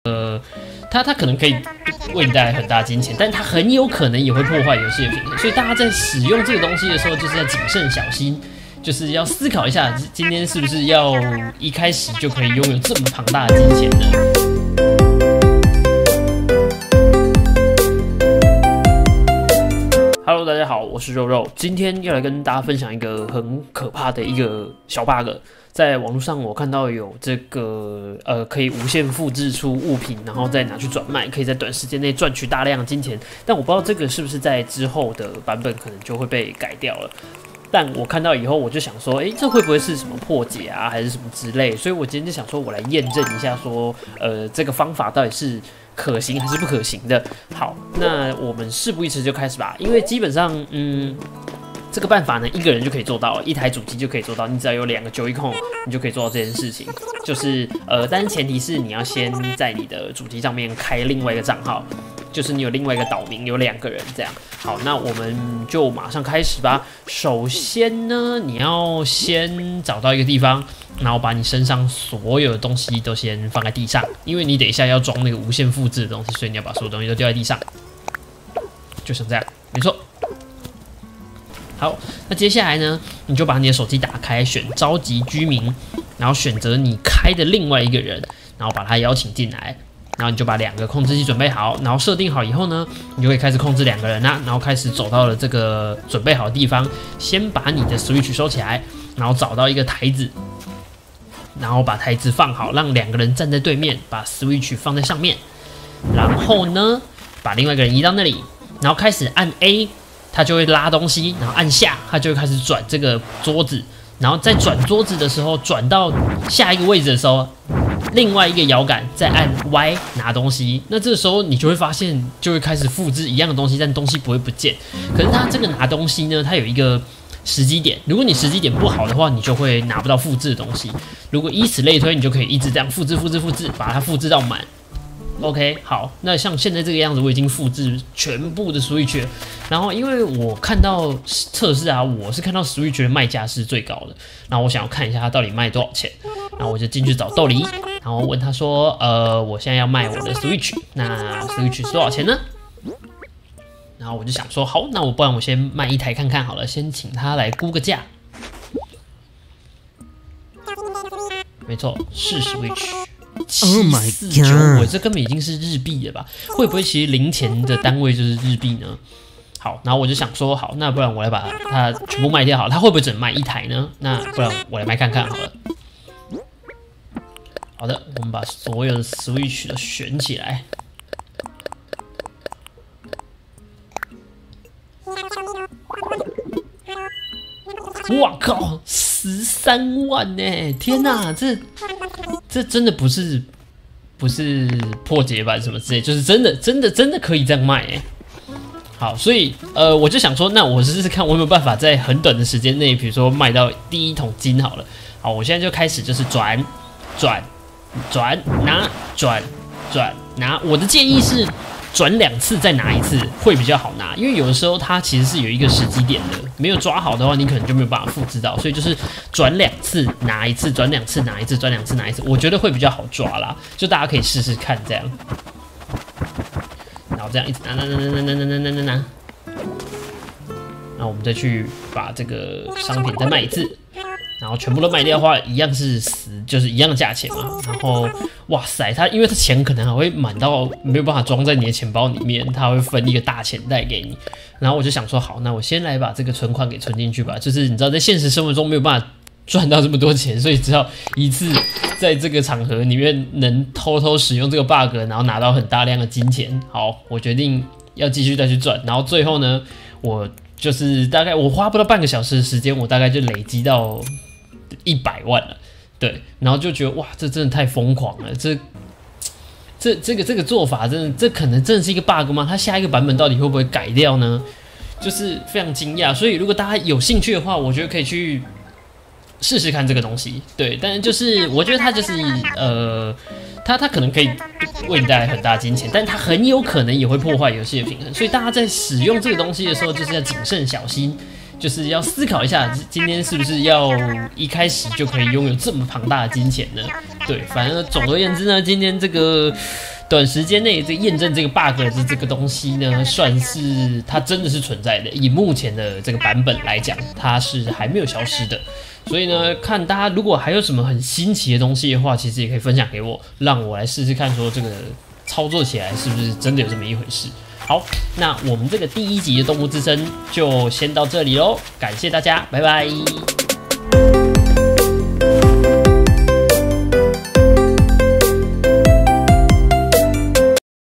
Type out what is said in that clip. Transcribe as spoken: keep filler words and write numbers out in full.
呃，它它可能可以为你带来很大金钱，但它很有可能也会破坏游戏的平衡。所以大家在使用这个东西的时候，就是要谨慎小心，就是要思考一下，今天是不是要一开始就可以拥有这么庞大的金钱呢？Hello， 大家好，我是肉肉，今天要来跟大家分享一个很可怕的一个小 bug。在网络上，我看到有这个呃，可以无限复制出物品，然后再拿去转卖，可以在短时间内赚取大量的金钱。但我不知道这个是不是在之后的版本可能就会被改掉了。但我看到以后，我就想说，诶，这会不会是什么破解啊，还是什么之类？所以我今天就想说，我来验证一下说，呃，这个方法到底是可行还是不可行的。好，那我们事不宜迟就开始吧，因为基本上，嗯。这个办法呢，一个人就可以做到，一台主机就可以做到。你只要有两个Joy-Con，你就可以做到这件事情。就是呃，但是前提是你要先在你的主机上面开另外一个账号，就是你有另外一个岛名，有两个人这样。好，那我们就马上开始吧。首先呢，你要先找到一个地方，然后把你身上所有的东西都先放在地上，因为你等一下要装那个无限复制的东西，所以你要把所有东西都丢在地上，就像这样，没错。好，那接下来呢，你就把你的手机打开，选召集居民，然后选择你开的另外一个人，然后把他邀请进来，然后你就把两个控制器准备好，然后设定好以后呢，你就可以开始控制两个人啦，然后开始走到了这个准备好的地方，先把你的 Switch 收起来，然后找到一个台子，然后把台子放好，让两个人站在对面，把 Switch 放在上面，然后呢，把另外一个人移到那里，然后开始按 A。它就会拉东西，然后按下，它就会开始转这个桌子，然后在转桌子的时候，转到下一个位置的时候，另外一个摇杆再按 Y 拿东西。那这个时候你就会发现，就会开始复制一样的东西，但东西不会不见。可是它这个拿东西呢，它有一个时机点，如果你时机点不好的话，你就会拿不到复制的东西。如果以此类推，你就可以一直这样复制、复制、复制，把它复制到满。OK， 好，那像现在这个样子，我已经复制全部的 Switch 了。然后，因为我看到测试啊，我是看到 Switch 的卖价是最高的。然后我想要看一下它到底卖多少钱。然后我就进去找豆梨，然后问他说：“呃，我现在要卖我的 Switch， 那 Switch 是多少钱呢？”然后我就想说，好，那我不然我先卖一台看看好了，先请他来估个价。没错，是 Switch。七四九五，这根本已经是日币了吧？会不会其实零钱的单位就是日币呢？好，然后我就想说，好，那不然我来把它全部卖掉好了，它会不会只能卖一台呢？那不然我来卖看看好了。好的，我们把所有的 Switch 都选起来。哇靠，十三万呢！天哪，这这真的不是不是破解版什么之类，就是真的真的真的可以这样卖哎。好，所以呃，我就想说，那我试试看，我有没有办法在很短的时间内，比如说卖到第一桶金好了。好，我现在就开始就是转转转拿转转拿。我的建议是。转两次再拿一次会比较好拿，因为有的时候它其实是有一个时机点的，没有抓好的话，你可能就没有办法复制到，所以就是转两次拿一次，转两次拿一次，转两次拿一次，我觉得会比较好抓啦，就大家可以试试看这样，然后这样一直拿拿拿拿拿拿拿拿拿拿，然后我们再去把这个商品再卖一次。然后全部都卖掉的话，一样是死，就是一样的价钱嘛。然后，哇塞，它因为它钱可能还会满到没有办法装在你的钱包里面，它会分一个大钱袋给你。然后我就想说，好，那我先来把这个存款给存进去吧。就是你知道，在现实生活中没有办法赚到这么多钱，所以只好一次在这个场合里面能偷偷使用这个 bug， 然后拿到很大量的金钱。好，我决定要继续再去赚。然后最后呢，我就是大概我花不到半个小时的时间，我大概就累积到一百万了，对，然后就觉得哇，这真的太疯狂了，这这这个这个做法真的，这可能真的是一个 bug 吗？它下一个版本到底会不会改掉呢？就是非常惊讶，所以如果大家有兴趣的话，我觉得可以去试试看这个东西，对，但是就是我觉得它就是呃，它它可能可以为你带来很大金钱，但它很有可能也会破坏游戏的平衡，所以大家在使用这个东西的时候，就是要谨慎小心。就是要思考一下，今天是不是要一开始就可以拥有这么庞大的金钱呢？对，反正总而言之呢，今天这个短时间内这验证这个 bug 的这个东西呢，算是它真的是存在的。以目前的这个版本来讲，它是还没有消失的。所以呢，看大家如果还有什么很新奇的东西的话，其实也可以分享给我，让我来试试看，说这个操作起来是不是真的有这么一回事。好，那我们这个第一集的动物之声就先到这里喽，感谢大家，拜拜。